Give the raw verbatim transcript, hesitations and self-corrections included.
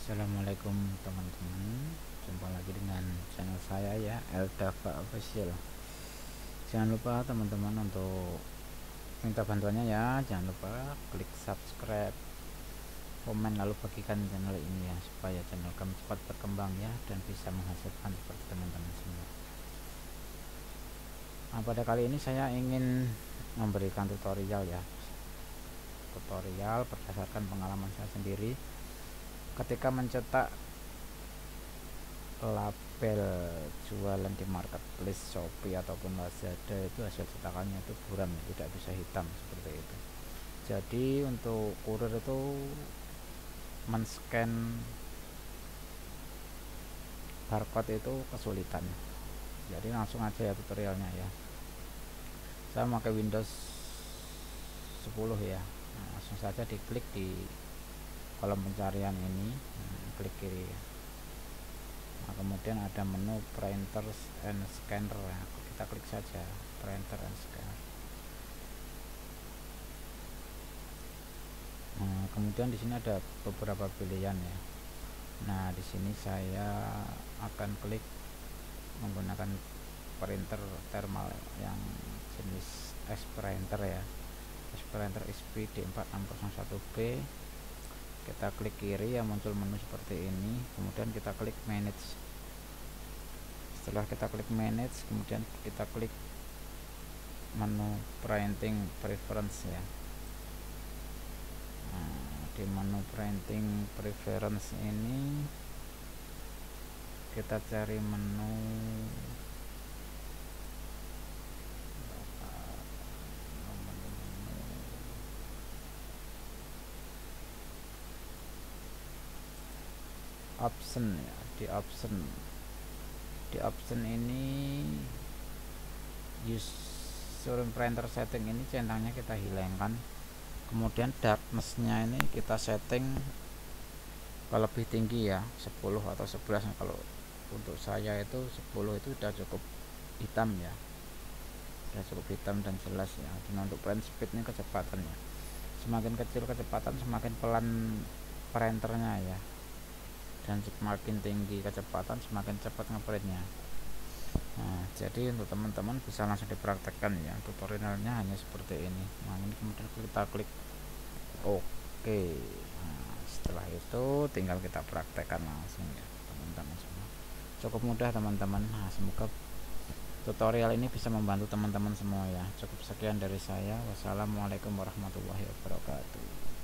Assalamualaikum teman-teman, jumpa lagi dengan channel saya ya, Eldava Official. Jangan lupa teman-teman untuk minta bantuannya ya, jangan lupa klik subscribe, komen, lalu bagikan channel ini ya, supaya channel kami cepat berkembang ya, dan bisa menghasilkan seperti teman-teman semua. Nah, pada kali ini saya ingin memberikan tutorial ya, tutorial berdasarkan pengalaman saya sendiri ketika mencetak label jualan di marketplace Shopee ataupun Lazada. Itu hasil cetakannya itu buram, tidak bisa hitam seperti itu. Jadi untuk kurir itu men-scan barcode itu kesulitan, jadi langsung aja ya tutorialnya ya. Saya pakai Windows sepuluh ya. Nah, langsung saja diklik di kolom pencarian ini, nah, klik kiri ya. Nah, kemudian ada menu printers and scanner ya. Kita klik saja printer and scanner. Nah, kemudian di sini ada beberapa pilihan ya. Nah, di sini saya akan klik menggunakan printer thermal yang jenis S printer ya, S printer X P D empat enam nol satu B. Kita klik kiri ya, muncul menu seperti ini, kemudian kita klik manage. Setelah kita klik manage, kemudian kita klik menu printing preference ya. Nah, di menu printing preference ini kita cari menu option ya. Di option di option ini use surround printer setting ini centangnya kita hilangkan, kemudian darkness-nya ini kita setting ke lebih tinggi ya, sepuluh atau sebelas. Kalau untuk saya itu sepuluh itu sudah cukup hitam ya, sudah cukup hitam dan jelas ya. Dan untuk print speed ini kecepatannya, semakin kecil kecepatan semakin pelan printernya ya, dan semakin tinggi kecepatan semakin cepat ngeprintnya. Nah, jadi untuk teman-teman bisa langsung dipraktekkan ya, tutorialnya hanya seperti ini. Nah, ini kemudian kita klik oke. Nah, setelah itu tinggal kita praktekkan langsung ya teman-teman semua, cukup mudah teman-teman. Nah, semoga tutorial ini bisa membantu teman-teman semua ya. Cukup sekian dari saya, wassalamualaikum warahmatullahi wabarakatuh.